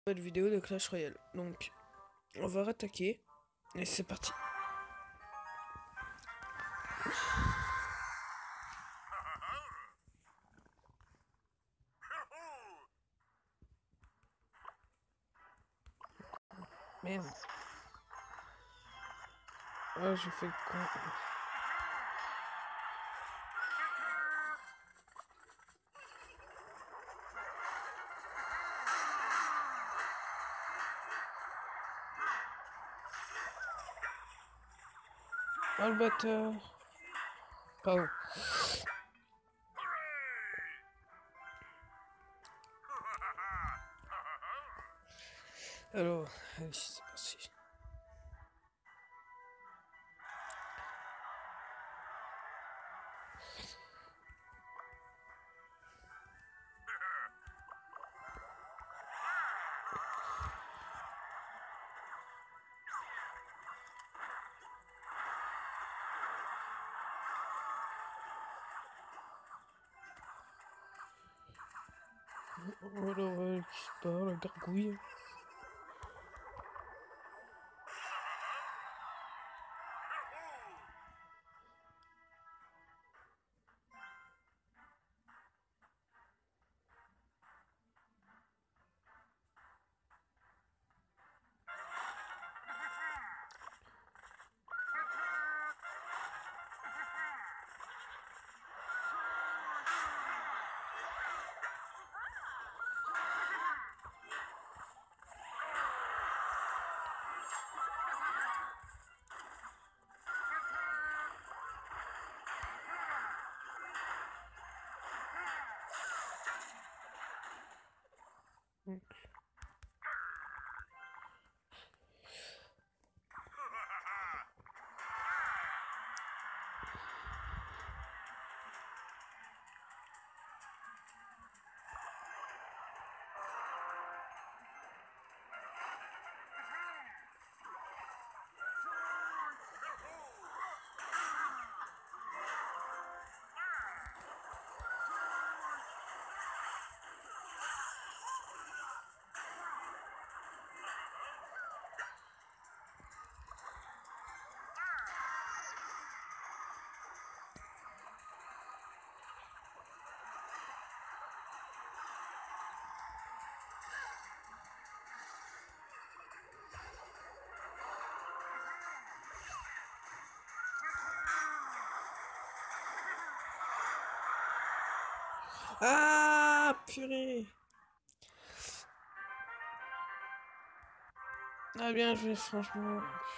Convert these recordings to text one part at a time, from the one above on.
Nouvelle vidéo de Clash Royale. Donc, on va rattaquer. Et c'est parti. Merde. Oh, j'ai fait le con. Oh le bâtard. Pardon. Alors, allez, c'est parti. Oh alors, qui se barre, la gargouille. Ah, purée. Ah bien joué, franchement.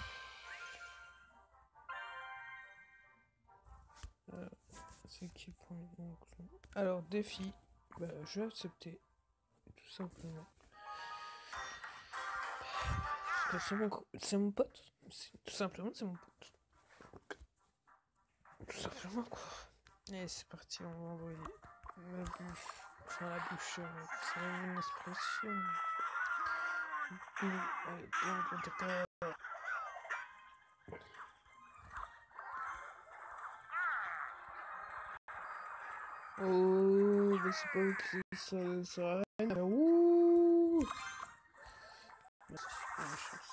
C'est qui pour mon clone? Alors, défi. Bah, je vais accepter. Tout simplement. Parce que c'est mon pote. Tout simplement, c'est mon pote. Tout simplement, quoi. Et c'est parti, on va envoyer la bûche. Enfin, la bûche, c'est une expression. Allez, on t'attaque. Oh, mais c'est pas où que ça arrête. Ouh! C'est super la chance.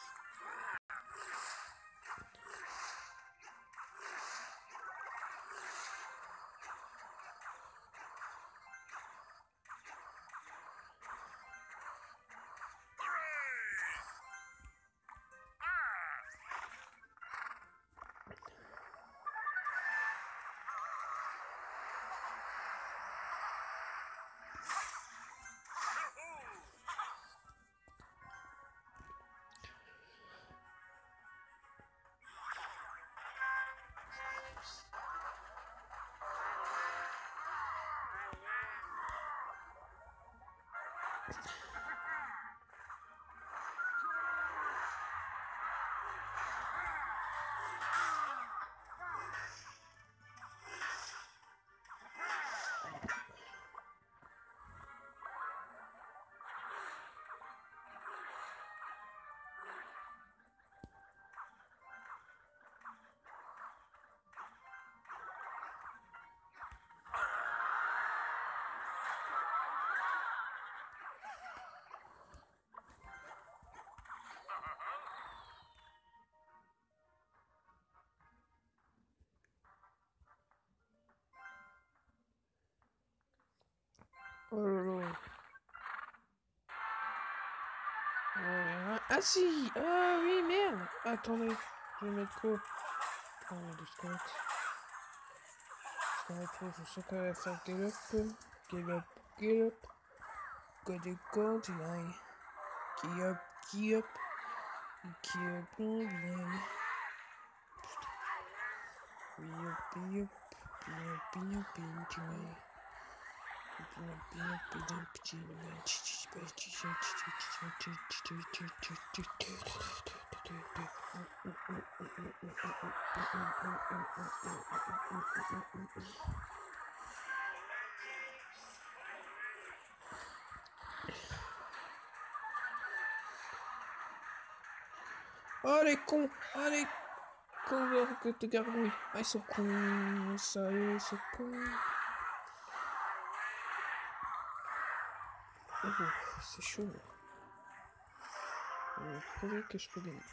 Oh là là. Ah si! Ah oui, merde! Attendez, je vais mettre quoi? Oh, mais de squat. Je sens qu'elle va faire gallop. Gallop, gallop. Code de compte, qui up, qui up. Qui up, bien. Oui, up, up. Pino, pino, pino, oh les cons! Oh les cons que te gargouilles! Ah ils sont cons! Sérieux, ils sont cons! Oh, c'est chaud. On va prouver que je peux gagner.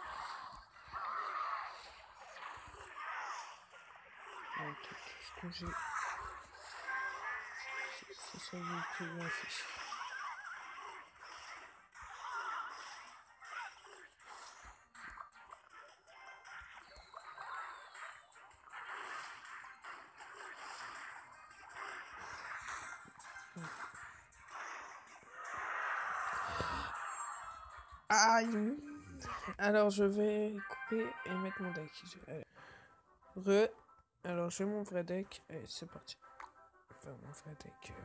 Ok, tout ce que j'ai. C'est ça qui est bien affiché. Aïe! Alors je vais couper et mettre mon deck. Alors j'ai mon vrai deck. Allez, c'est parti. Enfin, mon vrai deck.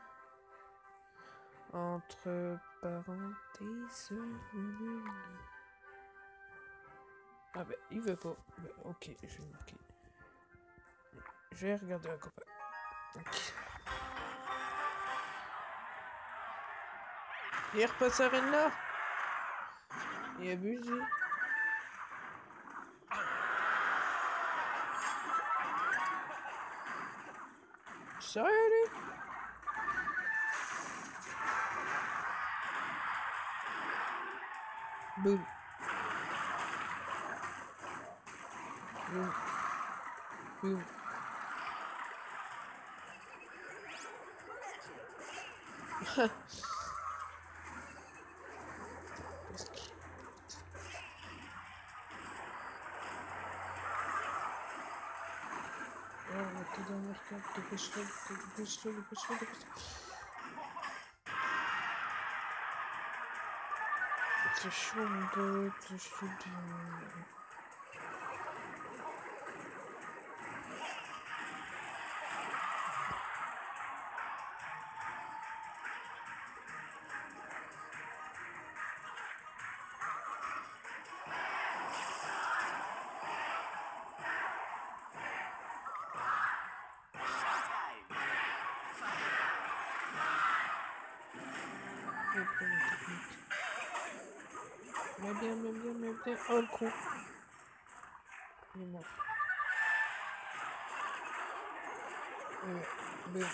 Entre parenthèses. Ah bah il veut pas. Bah, ok, je vais marquer. Je vais regarder un copain. Ok. Il repasse à là. Il est abusé. Sérieux lui? Boum. Boum. Boum. Oh, t'es dernière carte, dépêche-toi, dépêche-toi, dépêche-toi, dépêche-toi. C'est chaud mon pote, je te dis. Mais bien, mais bien, mais bien. Oh le con. Il est mort. Boum.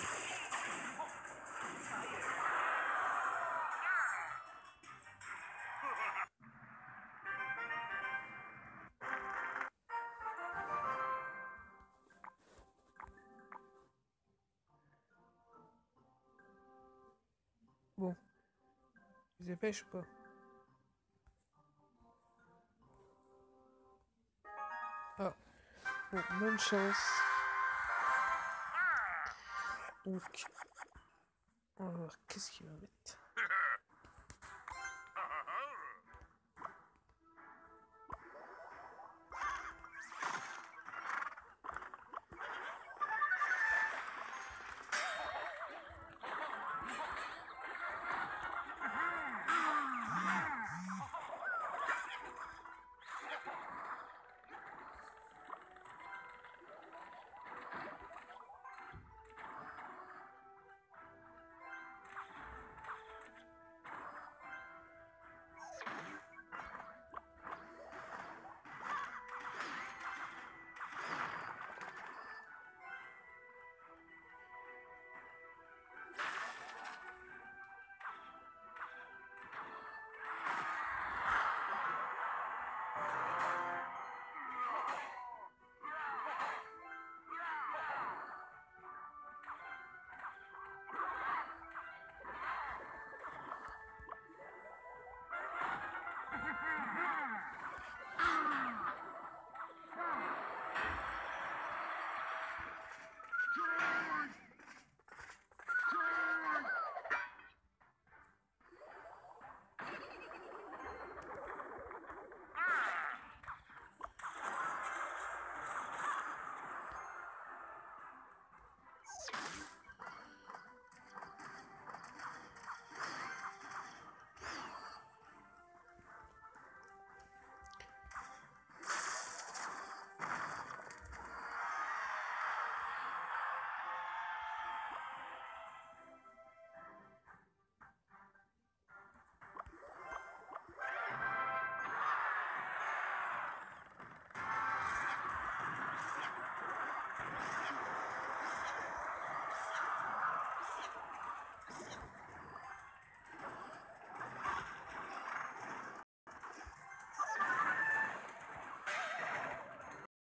Bon. Ils dépêchent ou pas? Ah. Bon, bonne chance. Donc, on va voir qu'est-ce qu'il va mettre.